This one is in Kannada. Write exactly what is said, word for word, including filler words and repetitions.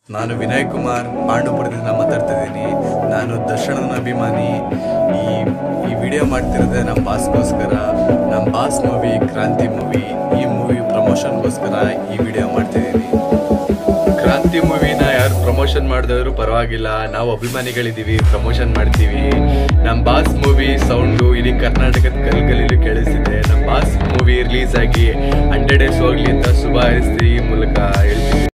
ನಾನು ವಿನಯ್ ಕುಮಾರ್ ಪಾಂಡುಪುರದಿಂದ ಮಾತಾಡ್ತಾ ಇದ್ದೀನಿ. ನಾನು ದರ್ಶನನ ಅಭಿಮಾನಿ. ಈ ಈ ವಿಡಿಯೋ ಮಾಡ್ತಿರೋದೆ ನಮ್ಮ ಬಾಸ್ಗೋಸ್ಕರ. ನಮ್ಮ ಬಾಸ್ ಮೂವಿ ಕ್ರಾಂತಿ ಮೂವಿ, ಈ ಮೂವಿ ಪ್ರಮೋಷನ್ಗೋಸ್ಕರ ಈ ವಿಡಿಯೋ ಮಾಡ್ತಿದ್ದೀನಿ. ಕ್ರಾಂತಿ ಮೂವಿನ ಯಾರು ಪ್ರಮೋಷನ್ ಮಾಡಿದ್ರು ಪರವಾಗಿಲ್ಲ, ನಾವು ಅಭಿಮಾನಿಗಳಿದ್ದೀವಿ, ಪ್ರಮೋಷನ್ ಮಾಡ್ತೀವಿ. ನಮ್ಮ ಬಾಸ್ ಮೂವಿ ಸೌಂಡು ಇಡೀ ಕರ್ನಾಟಕದ ಗಲ್ಗಲಿಲು ಕೇಳಿಸ್ತಿದೆ. ನಮ್ಮ ಬಾಸ್ ಮೂವಿ ರಿಲೀಸ್ ಆಗಿ ಹಂಡ್ರೆಡ್ ಡೇಸ್ ಹೋಗ್ಲಿ ಅಂತ ಶುಭ ಹಾರೈಸಿ ಈ ಮೂಲಕ ಹೇಳ್ತೀವಿ.